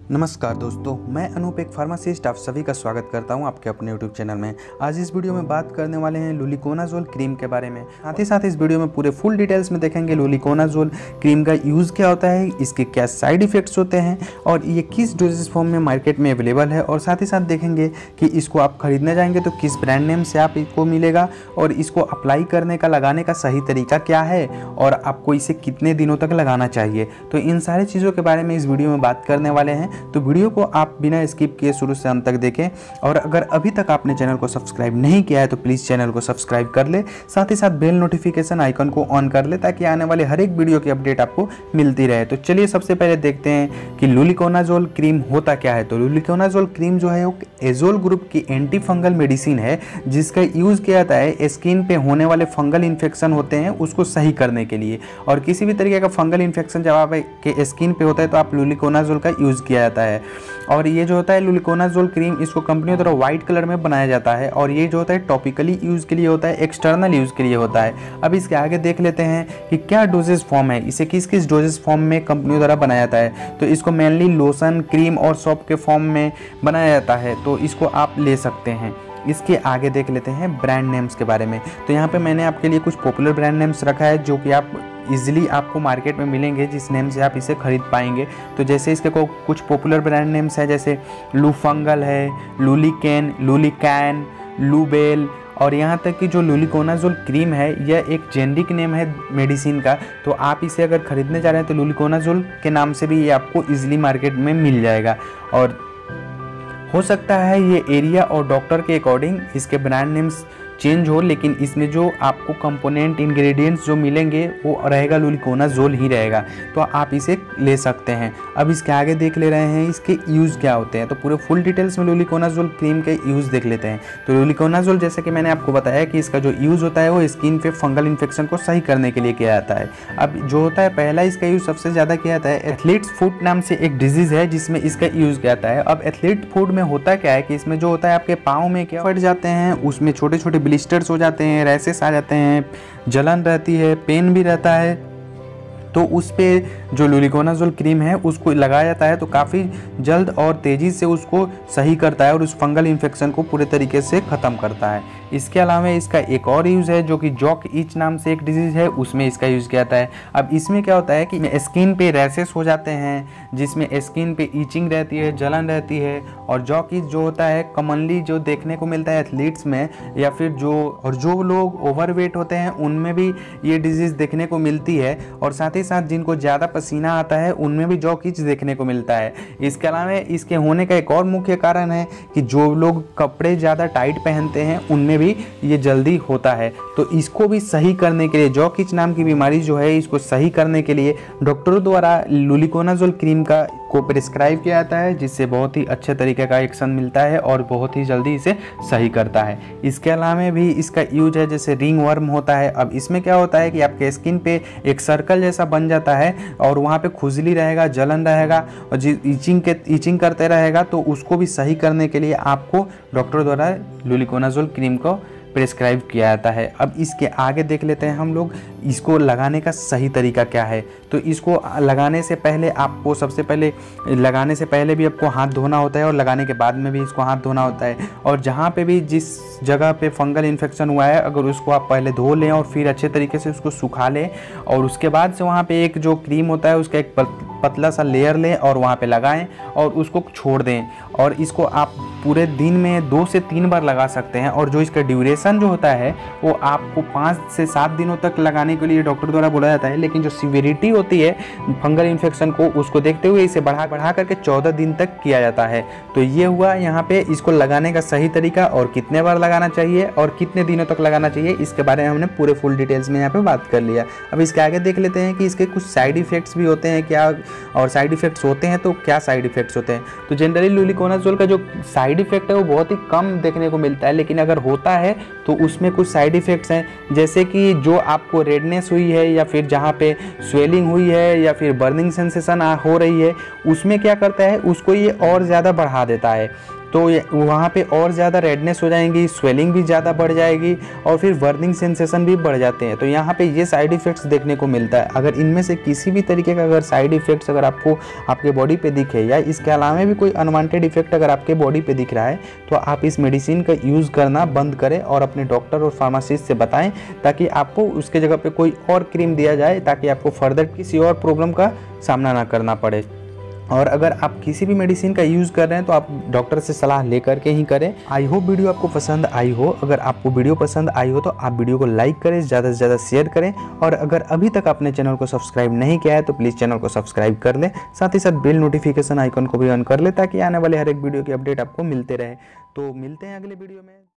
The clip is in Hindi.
नमस्कार दोस्तों, मैं अनूप एक फार्मासिस्ट आप सभी का स्वागत करता हूं आपके अपने यूट्यूब चैनल में। आज इस वीडियो में बात करने वाले हैं लुलिकोनाजोल क्रीम के बारे में। साथ ही साथ इस वीडियो में पूरे फुल डिटेल्स में देखेंगे लुलिकोनाजोल क्रीम का यूज़ क्या होता है, इसके क्या साइड इफ़ेक्ट्स होते हैं और ये किस डोजेस फॉर्म में मार्केट में अवेलेबल है। और साथ ही साथ देखेंगे कि इसको आप खरीदने जाएंगे तो किस ब्रांड नेम से आप इसको मिलेगा और इसको अप्लाई करने का, लगाने का सही तरीका क्या है और आपको इसे कितने दिनों तक लगाना चाहिए। तो इन सारी चीज़ों के बारे में इस वीडियो में बात करने वाले हैं। तो वीडियो को आप बिना स्किप किए शुरू से अंत तक देखें और अगर अभी तक आपने चैनल को सब्सक्राइब नहीं किया है तो प्लीज़ चैनल को सब्सक्राइब कर ले। साथ ही साथ बेल नोटिफिकेशन आइकन को ऑन कर ले ताकि आने वाले हर एक वीडियो की अपडेट आपको मिलती रहे। तो चलिए सबसे पहले देखते हैं कि लुलिकोनाजोल क्रीम होता क्या है। तो लुलिकोनाजोल क्रीम जो है वो एजोल ग्रुप की एंटी फंगल मेडिसिन है जिसका यूज़ किया जाता है स्किन पे होने वाले फंगल इन्फेक्शन होते हैं उसको सही करने के लिए। और किसी भी तरीके का फंगल इन्फेक्शन जब आपके स्किन पे होता है तो आप लुलिकोनाजोल का यूज़ किया जाता है। और ये जो होता है लुलिकोनाजोल क्रीम, इसको कंपनियों द्वारा व्हाइट कलर में बनाया जाता है और ये जो होता है टॉपिकली यूज़ के लिए होता है, एक्सटर्नल यूज़ के लिए होता है। अब इसके आगे देख लेते हैं कि क्या डोजेस फॉर्म है, इसे किस किस डोजेस फॉर्म में कंपनियों द्वारा बनाया जाता है। तो इसको मेनली लोशन, क्रीम और सॉप के फॉर्म में बनाया जाता है, तो इसको आप ले सकते हैं। इसके आगे देख लेते हैं ब्रांड नेम्स के बारे में। तो यहाँ पे मैंने आपके लिए कुछ पॉपुलर ब्रांड नेम्स रखा है जो कि आप इजीली आपको मार्केट में मिलेंगे, जिस नेम से आप इसे खरीद पाएंगे। तो जैसे इसके कुछ पॉपुलर ब्रांड नेम्स हैं, जैसे लूफंगल है, लुलिकेन, लुलिकैन, लूबेल। और यहाँ तक कि जो लुलिकोनाजोल क्रीम है यह एक जेनरिक नेम है मेडिसिन का। तो आप इसे अगर खरीदने जा रहे हैं तो लुलिकोनाजोल के नाम से भी ये आपको इजीली मार्केट में मिल जाएगा। और हो सकता है ये एरिया और डॉक्टर के अकॉर्डिंग इसके ब्रांड नेम्स चेंज हो, लेकिन इसमें जो आपको कंपोनेंट इंग्रेडिएंट्स जो मिलेंगे वो रहेगा लुलिकोनाजोल ही रहेगा। तो आप इसे ले सकते हैं। अब इसके आगे देख ले रहे हैं इसके यूज़ क्या होते हैं। तो पूरे फुल डिटेल्स में लुलिकोनाजोल क्रीम के यूज़ देख लेते हैं। तो लुलिकोनाजोल जैसे कि मैंने आपको बताया कि इसका जो यूज़ होता है वो स्किन पे फंगल इन्फेक्शन को सही करने के लिए किया जाता है। अब जो होता है पहला इसका यूज़ सबसे ज़्यादा किया जाता है एथलीट्स फुट नाम से एक डिजीज़ है जिसमें इसका यूज़ किया जाता है। अब एथलीट फुट में होता क्या है कि इसमें जो होता है आपके पाँव में क्या फट जाते हैं, उसमें छोटे छोटे ब्लिस्टर्स हो जाते हैं, रैशेस आ जाते हैं, जलन रहती है, पेन भी रहता है। तो उस पे जो लुलिकोनाजोल क्रीम है उसको लगाया जाता है तो काफ़ी जल्द और तेज़ी से उसको सही करता है और उस फंगल इन्फेक्शन को पूरे तरीके से ख़त्म करता है। इसके अलावा इसका एक और यूज़ है जो कि जॉक इच नाम से एक डिजीज़ है, उसमें इसका यूज़ किया जाता है। अब इसमें क्या होता है कि स्किन पे रैशेस हो जाते हैं जिसमें स्किन पे ईचिंग रहती है, जलन रहती है। और जॉक इच जो होता है कॉमनली जो देखने को मिलता है एथलीट्स में या फिर जो लोग ओवरवेट होते हैं उनमें भी ये डिजीज़ देखने को मिलती है। और साथ ही साथ जिनको ज़्यादा पसीना आता है उनमें भी जॉक इच देखने को मिलता है। इसके अलावा इसके होने का एक और मुख्य कारण है कि जो लोग कपड़े ज़्यादा टाइट पहनते हैं उनमें भी ये जल्दी होता है। तो इसको भी सही करने के लिए, जॉक इच नाम की बीमारी जो है इसको सही करने के लिए डॉक्टरों द्वारा लुलिकोनाजोल क्रीम को प्रिस्क्राइब किया जाता है, जिससे बहुत ही अच्छे तरीके का एक्शन मिलता है और बहुत ही जल्दी इसे सही करता है। इसके अलावा भी इसका यूज है जैसे रिंग वर्म होता है। अब इसमें क्या होता है कि आपके स्किन पे एक सर्कल जैसा बन जाता है और वहाँ पे खुजली रहेगा, जलन रहेगा और ईचिंग करते रहेगा। तो उसको भी सही करने के लिए आपको डॉक्टर द्वारा लुलिकोनाजोल क्रीम को प्रिस्क्राइब किया जाता है। अब इसके आगे देख लेते हैं हम लोग इसको लगाने का सही तरीका क्या है। तो इसको लगाने से पहले आपको सबसे पहले लगाने से पहले भी आपको हाथ धोना होता है और लगाने के बाद में भी इसको हाथ धोना होता है। और जहाँ पे भी जिस जगह पे फंगल इन्फेक्शन हुआ है अगर उसको आप पहले धो लें और फिर अच्छे तरीके से उसको सुखा लें और उसके बाद से वहाँ पे एक जो क्रीम होता है उसका एक पतला सा लेयर लें और वहाँ पे लगाएं और उसको छोड़ दें। और इसको आप पूरे दिन में 2 से 3 बार लगा सकते हैं। और जो इसका ड्यूरेशन जो होता है वो आपको 5 से 7 दिनों तक लगाने के लिए डॉक्टर द्वारा बोला जाता है। लेकिन जो सीवियरिटी होती है फंगल इन्फेक्शन को उसको देखते हुए इसे बढ़ा करके 14 दिन तक किया जाता है। तो ये हुआ यहाँ पे इसको लगाने का सही तरीका और कितने बार लगाना चाहिए और कितने दिनों तक लगाना चाहिए, इसके बारे में हमने पूरे फुल डिटेल्स में यहाँ पे बात कर लिया। अब इसके आगे देख लेते हैं कि इसके कुछ साइड इफ़ेक्ट्स भी होते हैं क्या, और साइड इफ़ेक्ट्स होते हैं तो क्या साइड इफ़ेक्ट्स होते हैं। तो जनरली लुलिकोनाजोल का जो साइड इफ़ेक्ट है वो बहुत ही कम देखने को मिलता है, लेकिन अगर होता है तो उसमें कुछ साइड इफ़ेक्ट्स हैं जैसे कि जो आपको रेडनेस हुई है या फिर जहाँ पे स्वेलिंग हुई है या फिर बर्निंग सेंसेशन हो रही है उसमें क्या करता है उसको ये और ज़्यादा बढ़ा देता है। तो वहाँ पे और ज़्यादा रेडनेस हो जाएंगी, स्वेलिंग भी ज़्यादा बढ़ जाएगी और फिर बर्निंग सेंसेशन भी बढ़ जाते हैं। तो यहाँ पे ये साइड इफ़ेक्ट्स देखने को मिलता है। अगर इनमें से किसी भी तरीके का अगर साइड इफ़ेक्ट्स अगर आपको आपके बॉडी पे दिखे या इसके अलावा भी कोई अनवांटेड इफेक्ट अगर आपके बॉडी पे दिख रहा है तो आप इस मेडिसिन का यूज़ करना बंद करें और अपने डॉक्टर और फार्मासिस्ट से बताएं, ताकि आपको उसके जगह पे कोई और क्रीम दिया जाए, ताकि आपको फर्दर किसी और प्रॉब्लम का सामना ना करना पड़े। और अगर आप किसी भी मेडिसिन का यूज़ कर रहे हैं तो आप डॉक्टर से सलाह लेकर के ही करें। आई होप वीडियो आपको पसंद आई हो। अगर आपको वीडियो पसंद आई हो तो आप वीडियो को लाइक करें, ज़्यादा से ज़्यादा शेयर करें, और अगर अभी तक आपने चैनल को सब्सक्राइब नहीं किया है तो प्लीज़ चैनल को सब्सक्राइब कर लें। साथ ही साथ बेल नोटिफिकेशन आइकन को भी ऑन कर लें, ताकि आने वाले हर एक वीडियो की अपडेट आपको मिलते रहे। तो मिलते हैं अगले वीडियो में।